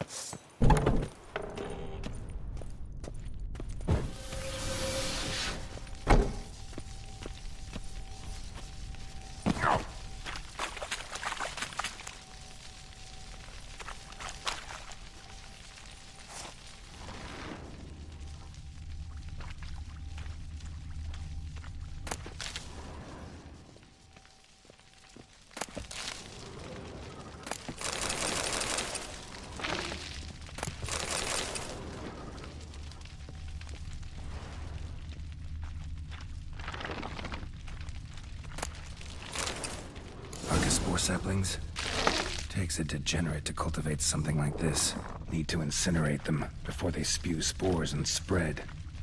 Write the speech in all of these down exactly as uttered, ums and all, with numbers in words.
Spore saplings? Takes a degenerate to cultivate something like this. Need to incinerate them before they spew spores and spread.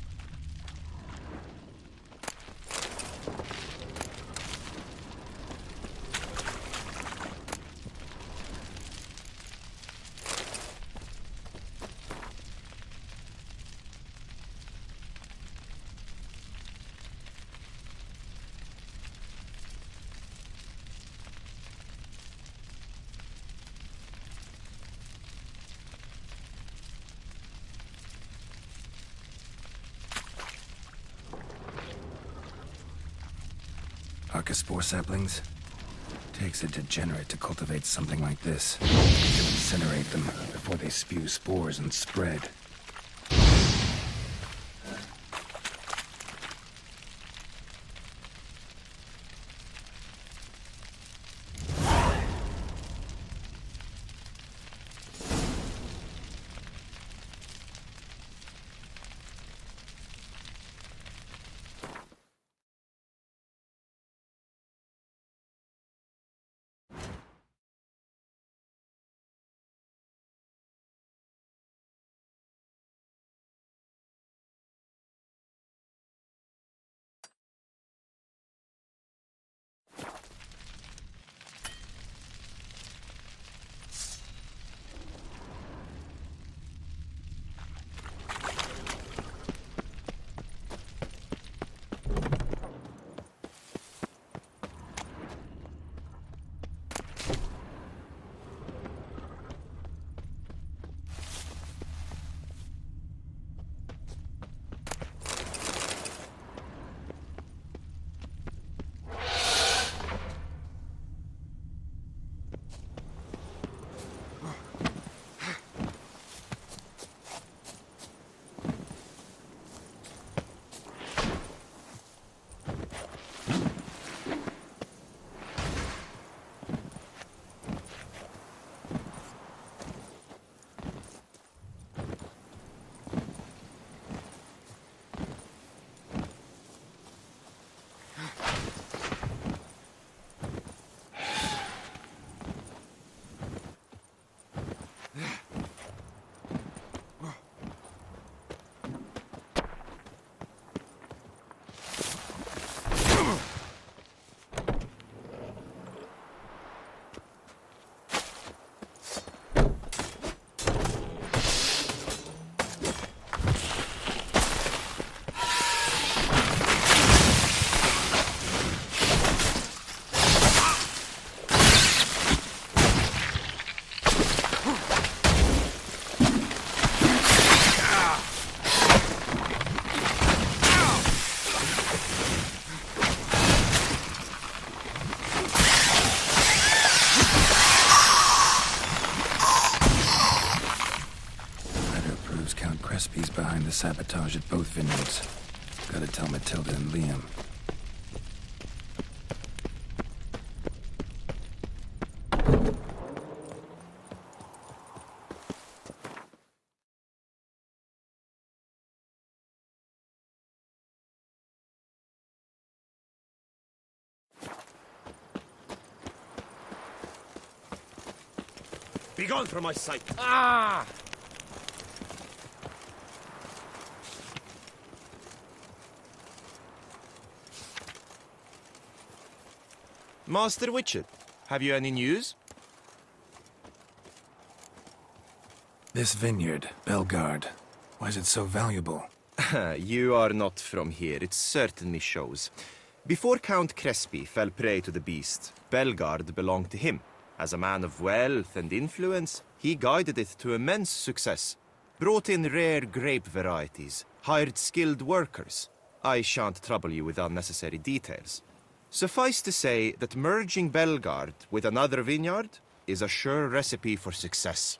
Archospore saplings? Takes a degenerate to cultivate something like this. To incinerate them before they spew spores and spread. Behind the sabotage at both vineyards. Gotta tell Matilda and Liam. Begone from my sight! Ah! Master Witcher, have you any news? This vineyard, Belgard, why is it so valuable? You are not from here, it certainly shows. Before Count Crespi fell prey to the beast, Belgard belonged to him, As a man of wealth and influence, he guided it to immense success. Brought in rare grape varieties, hired skilled workers. I shan't trouble you with unnecessary details. Suffice to say that merging Belgard with another vineyard is a sure recipe for success.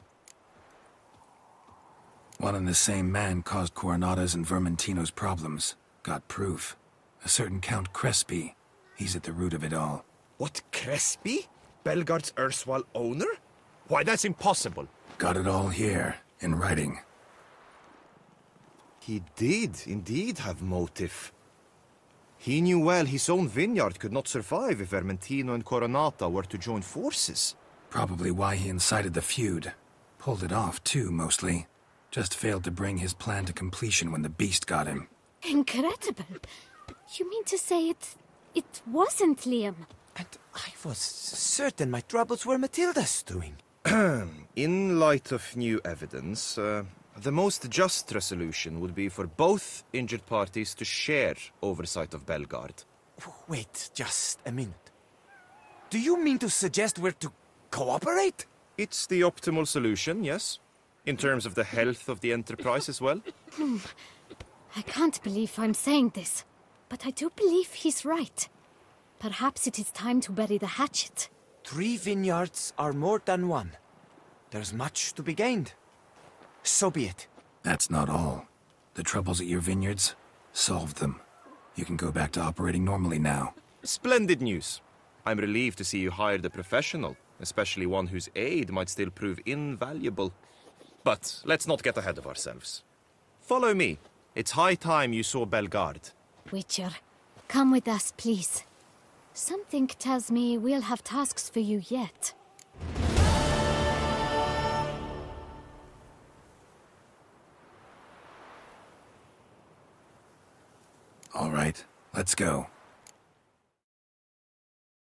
One and the same man caused Coronada's and Vermentino's problems. Got proof. A certain Count Crespi. He's at the root of it all. What, Crespi? Belgard's erstwhile owner? Why, that's impossible. Got it all here, in writing. He did indeed have motive. He knew well his own vineyard could not survive if Vermentino and Coronata were to join forces. Probably why he incited the feud. Pulled it off, too, mostly. Just failed to bring his plan to completion when the beast got him. Incredible. You mean to say it... it wasn't Liam? And I was certain my troubles were Matilda's doing. In light of new evidence, uh, the most just resolution would be for both injured parties to share oversight of Belgard. Wait just a minute. Do you mean to suggest we're to cooperate? It's the optimal solution, yes. In terms of the health of the enterprise as well. I can't believe I'm saying this, but I do believe he's right. Perhaps it is time to bury the hatchet. Three vineyards are more than one. There's much to be gained. So be it. That's not all. The troubles at your vineyards? Solved them. You can go back to operating normally now. Splendid news. I'm relieved to see you hired a professional, especially one whose aid might still prove invaluable. But let's not get ahead of ourselves. Follow me. It's high time you saw Belgard. Witcher, come with us, please. Something tells me we'll have tasks for you yet. All right, let's go.